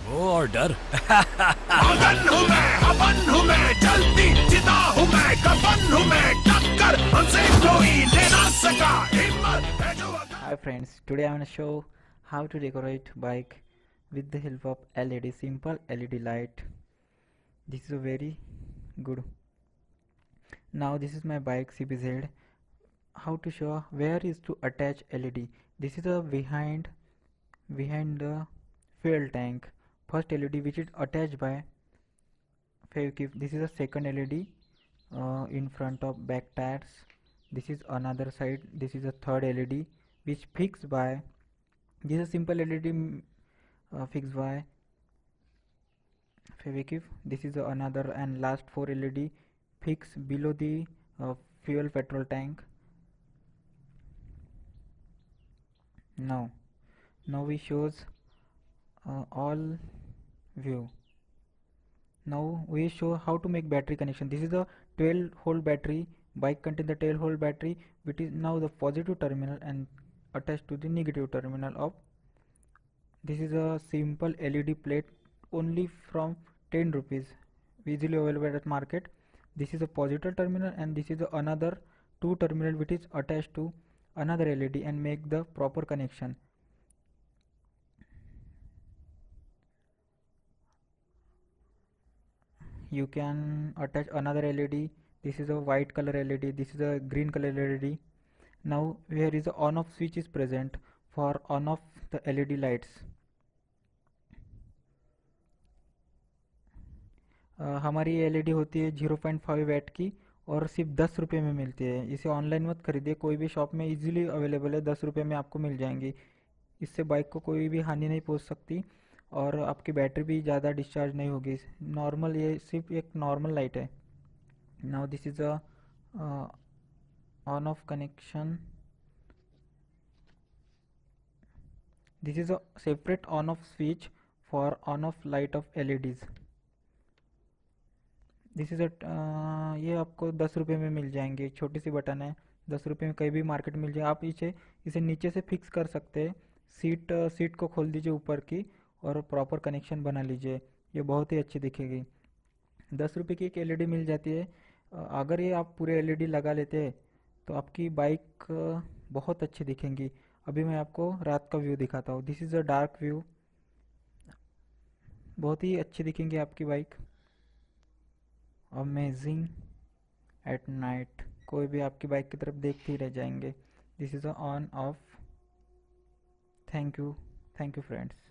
हो और डर। मगन हूँ मैं, अपन हूँ मैं, जल्दी चिता हूँ मैं, कफन हूँ मैं, टक्कर हमसे कोई ले ना सका, हिम्मत है जो Hi friends, today I'm gonna show how to decorate bike with the help of LED, simple LED light. This is a very good. Now this is my bike CBZ. How to show where is to attach LED. This is a behind the fuel tank. First LED which is attached by feviquick. This is a second LED in front of back tires. This is another side. This is a third LED which fixed by. This is a simple LED fixed by feviquick. This is another and last 4 LED fixed below the fuel petrol tank. Now we shows all view. Now we show how to make battery connection. This is a 12-volt battery. Bike contain the 12-volt battery, which is now the positive terminal and attached to the negative terminal of. This is a simple LED plate only from 10 rupees, easily available at market. This is a positive terminal and this is another 2 terminal which is attached to another LED and make the proper connection. You can attach another LED. This is a white color LED, this is a green color LED. Now here is a on off switch is present for on off the LED lights. हमारी ये LED होती है 0.5 VAT की और सिर्फ 10 रुपये में मिलती है. इसे ऑनलाइन मत खरीदिए, कोई भी शॉप में इजीली अवेलेबल है, 10 रुपये में आपको मिल जाएंगी. इससे बाइक को कोई भी हानि नहीं पहुंच सकती और आपकी बैटरी भी ज़्यादा डिस्चार्ज नहीं होगी. नॉर्मल ये सिर्फ एक नॉर्मल लाइट है. Now this is a on off connection. This is a separate on off switch for on off light of LEDs. This is a ये आपको 10 रुपये में मिल जाएंगे. छोटी सी बटन है, 10 रुपये में कहीं भी मार्केट मिल जाए. आप इसे नीचे से फिक्स कर सकते हैं. सीट को खोल दीजिए ऊपर की और प्रॉपर कनेक्शन बना लीजिए. ये बहुत ही अच्छी दिखेगी. 10 रुपये की एक LED मिल जाती है. अगर ये आप पूरे LED लगा लेते हैं तो आपकी बाइक बहुत अच्छी दिखेंगी. अभी मैं आपको रात का व्यू दिखाता हूँ. This is a dark view. बहुत ही अच्छी दिखेंगी आपकी बाइक. Amazing at night. कोई भी आपकी बाइक की तरफ देखते ही रह जाएंगे. This is a on off. Thank you friends.